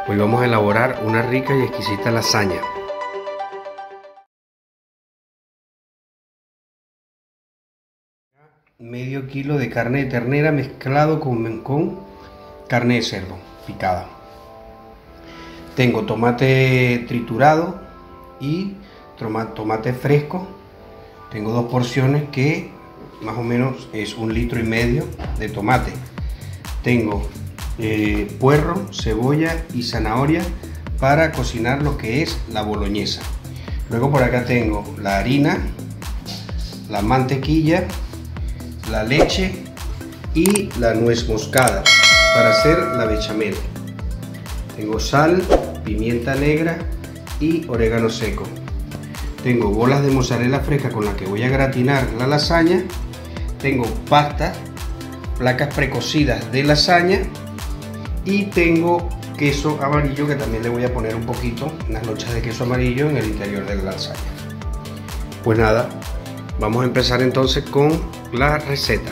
Hoy vamos a elaborar una rica y exquisita lasaña. Medio kilo de carne de ternera mezclado con carne de cerdo picada. Tengo tomate triturado y tomate fresco. Tengo 2 porciones que más o menos es 1,5 litros de tomate. Tengo puerro, cebolla y zanahoria para cocinar lo que es la boloñesa. Luego por acá tengo la harina, la mantequilla, la leche y la nuez moscada para hacer la bechamel. Tengo sal, pimienta negra y orégano seco. Tengo bolas de mozzarella fresca con las que voy a gratinar la lasaña. Tengo pasta, placas precocidas de lasaña y tengo queso amarillo que también le voy a poner un poquito, unas lonchas de queso amarillo en el interior de la lasaña. Pues nada, vamos a empezar entonces con la receta.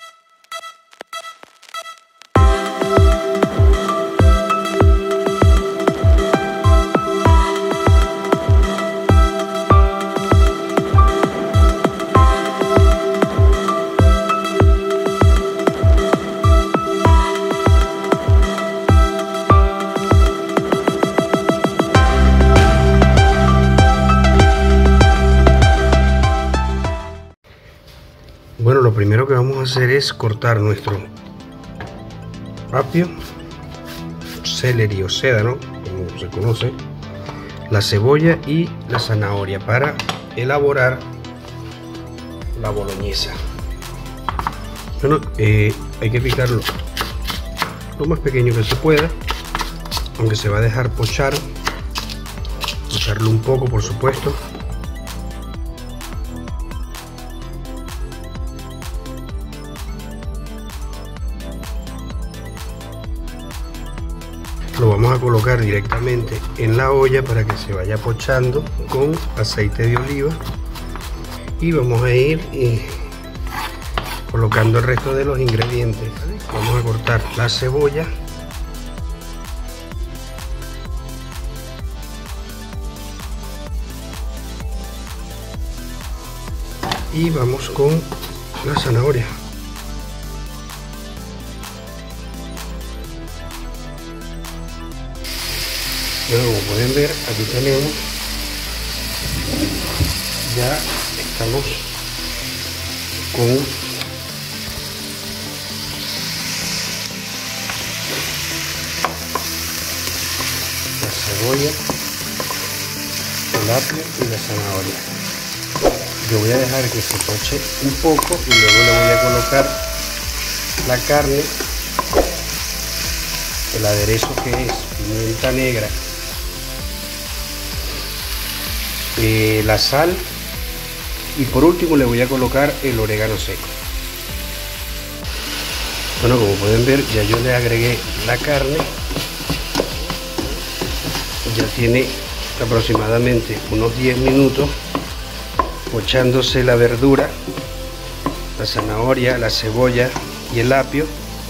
Bueno, lo primero que vamos a hacer es cortar nuestro apio, celery o sédano, como se conoce, la cebolla y la zanahoria para elaborar la boloñesa. Bueno, hay que picarlo lo más pequeño que se pueda, aunque se va a dejar pocharlo un poco, por supuesto. Lo vamos a colocar directamente en la olla para que se vaya pochando con aceite de oliva y vamos a ir colocando el resto de los ingredientes. Vamos a cortar la cebolla, y vamos con la zanahoria. Bueno, como pueden ver, aquí tenemos, ya estamos con la cebolla, el apio y la zanahoria. Yo voy a dejar que se poche un poco y luego le voy a colocar la carne, el aderezo que es pimienta negra, la sal y por último le voy a colocar el orégano seco. Bueno, como pueden ver, ya yo le agregué la carne, ya tiene aproximadamente unos 10 minutos pochándose la verdura, la zanahoria, la cebolla y el apio.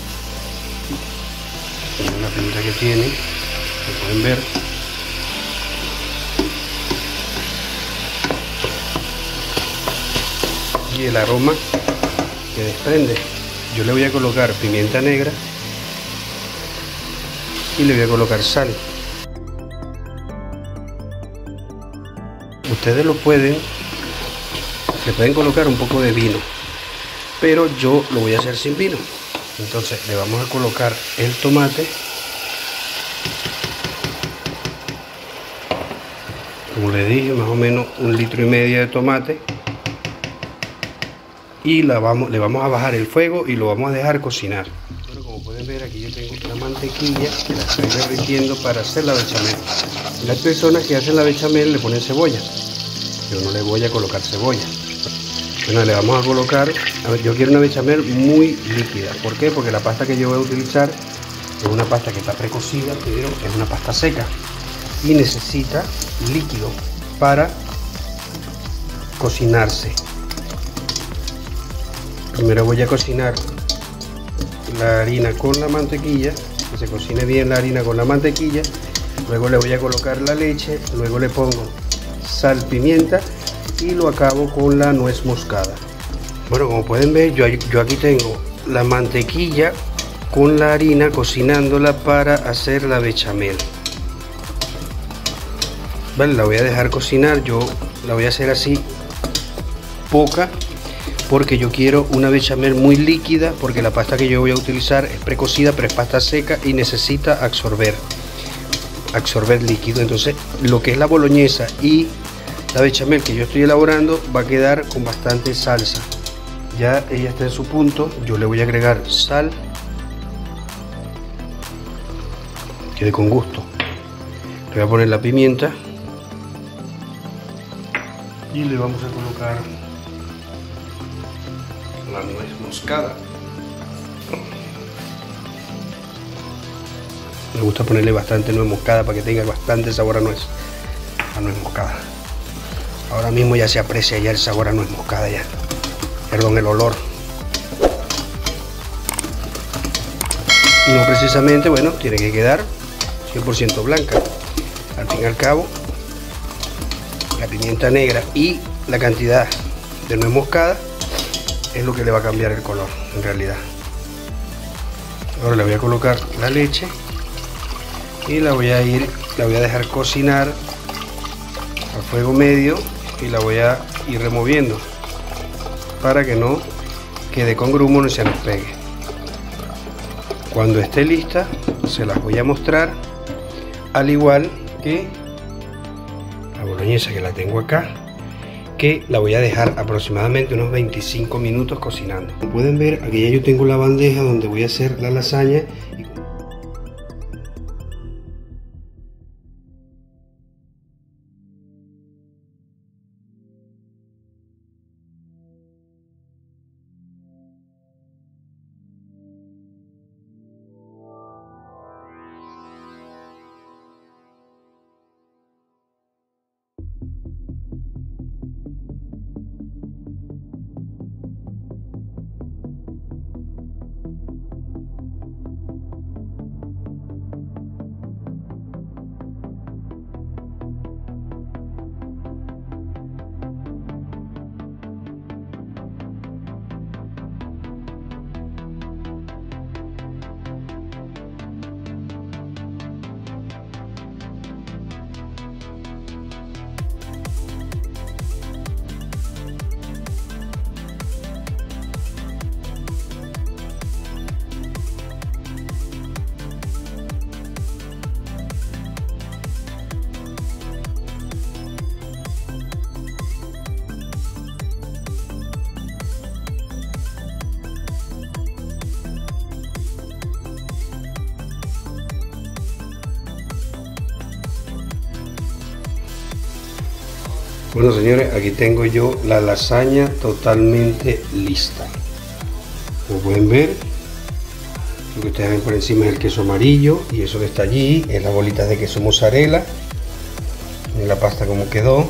Miren la pinta que tiene, como pueden ver. Y el aroma que desprende. Yo le voy a colocar pimienta negra y le voy a colocar sal. Ustedes le pueden colocar un poco de vino, pero yo lo voy a hacer sin vino. Entonces le vamos a colocar el tomate, como le dije, más o menos 1,5 litros de tomate. Y le vamos a bajar el fuego y lo vamos a dejar cocinar. Bueno, como pueden ver, aquí yo tengo la mantequilla que la estoy derritiendo para hacer la bechamel. Las personas que hacen la bechamel le ponen cebolla. Yo no le voy a colocar cebolla. Bueno, le vamos a colocar, yo quiero una bechamel muy líquida. ¿Por qué? Porque la pasta que yo voy a utilizar es una pasta que está precocida, pero es una pasta seca y necesita líquido para cocinarse. Primero voy a cocinar la harina con la mantequilla, que se cocine bien la harina con la mantequilla, Luego le voy a colocar la leche, luego le pongo sal, pimienta y lo acabo con la nuez moscada. Bueno, como pueden ver, yo aquí tengo la mantequilla con la harina cocinándola para hacer la bechamel. Vale, la voy a dejar cocinar, yo la voy a hacer así poca porque yo quiero una bechamel muy líquida, porque la pasta que yo voy a utilizar es precocida pero es pasta seca y necesita absorber líquido. Entonces lo que es la boloñesa y la bechamel que yo estoy elaborando va a quedar con bastante salsa. Ya ella está en su punto, yo le voy a agregar sal, quede con gusto. Le voy a poner la pimienta y le vamos a colocar la nuez moscada. Me gusta ponerle bastante nuez moscada para que tenga bastante sabor a nuez moscada. Ahora mismo ya se aprecia ya el sabor a nuez moscada ya. Perdón, el olor. No precisamente, bueno, tiene que quedar 100% blanca. Al fin y al cabo, la pimienta negra y la cantidad de nuez moscada es lo que le va a cambiar el color en realidad. Ahora le voy a colocar la leche y la voy a dejar cocinar a fuego medio y la voy a ir removiendo para que no quede con grumo ni se nos pegue. Cuando esté lista se las voy a mostrar, al igual que la boloñesa que la tengo acá, que la voy a dejar aproximadamente unos 25 minutos cocinando. Como pueden ver, aquí ya yo tengo la bandeja donde voy a hacer la lasaña. Bueno, señores, aquí tengo yo la lasaña totalmente lista. Como pueden ver, lo que ustedes ven por encima es el queso amarillo y eso que está allí es las bolitas de queso mozzarella. Miren la pasta como quedó.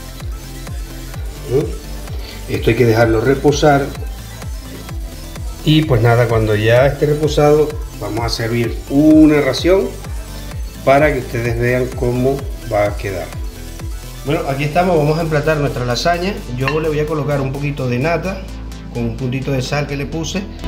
Esto hay que dejarlo reposar y pues nada, cuando ya esté reposado vamos a servir una ración para que ustedes vean cómo va a quedar. Bueno, aquí estamos, vamos a emplatar nuestra lasaña. Yo le voy a colocar un poquito de nata con un puntito de sal que le puse